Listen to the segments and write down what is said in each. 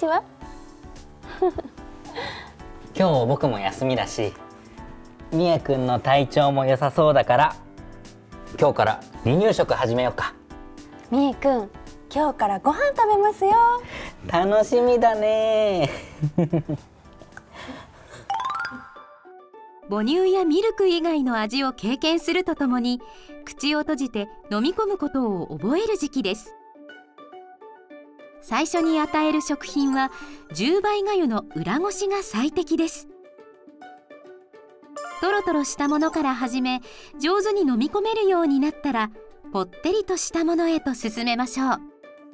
ちは。 今日僕も休みだし、みえくんの体調も良さそうだから、今日から離乳食始めようか。 みえくん、今日からご飯食べますよ。 楽しみだね。 母乳やミルク以外の味を経験するとともに、口を閉じて飲み込むことを覚える時期です。最初に与える食品は10倍がゆの裏ごしが最適です。トロトロしたものから始め、上手に飲み込めるようになったら、ぽってりとしたものへと進めましょう。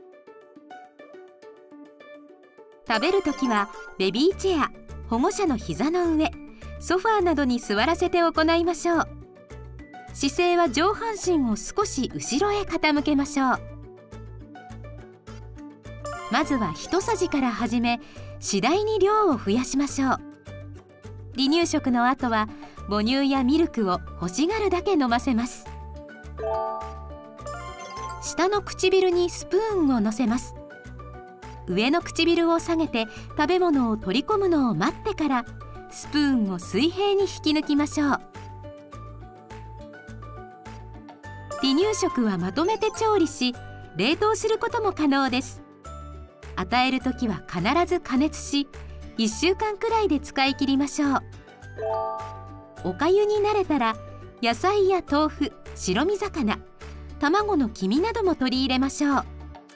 食べるときはベビーチェア、保護者の膝の上、ソファーなどに座らせて行いましょう。姿勢は上半身を少し後ろへ傾けましょう。まずは一さじから始め、次第に量を増やしましょう。離乳食の後は母乳やミルクを欲しがるだけ飲ませます。下の唇にスプーンを乗せます。上の唇を下げて食べ物を取り込むのを待ってから、スプーンを水平に引き抜きましょう。離乳食はまとめて調理し、冷凍することも可能です。与えるときは必ず加熱し、1週間くらいで使い切りましょう。おかゆに慣れたら、野菜や豆腐、白身魚、卵の黄身なども取り入れましょう。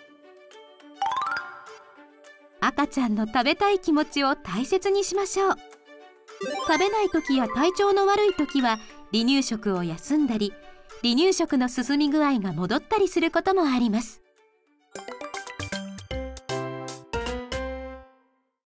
赤ちゃんの食べたい気持ちを大切にしましょう。食べない時や体調の悪い時は離乳食を休んだり、離乳食の進み具合が戻ったりすることもあります。